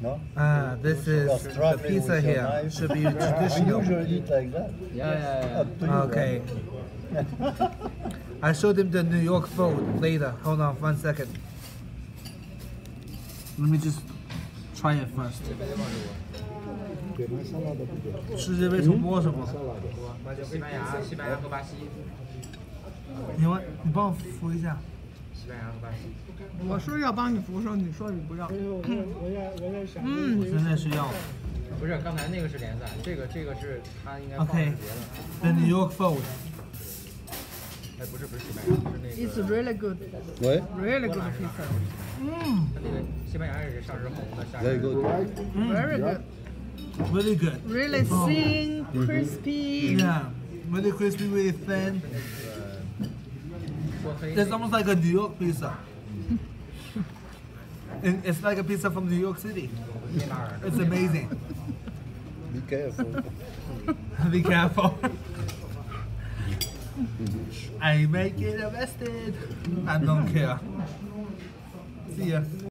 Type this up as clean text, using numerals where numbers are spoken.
No? This is Just the struggling pizza with your here. knife. Should be We traditional. usually eat like that. Yeah. Up to you, Okay. I showed him the New York food later. Hold on 1 second. Let me just try it first. 对，买沙拉的比较多。 世界杯重播什么？ 西班牙和巴西， 你帮我扶一下。 西班牙和巴西。 我说要帮你扶的时候，你说你不要。 我在想， 现在是要。 不是，刚才那个是联赛，这个是他应该放的 Okay. 别的。 The New York food. 哎，不是西班牙，是那个。 It's really good, What? really good pizza. 他那个西班牙也是上是红的，下 Very 是 good. Very good, Really good. really thin, crispy. Yeah. Really crispy, really thin. 锅黑。 It's almost like a New York pizza. And it's like a pizza from New York City. 密马尔。 It's amazing. Be careful. Be careful. I may get arrested. I don't care. See ya.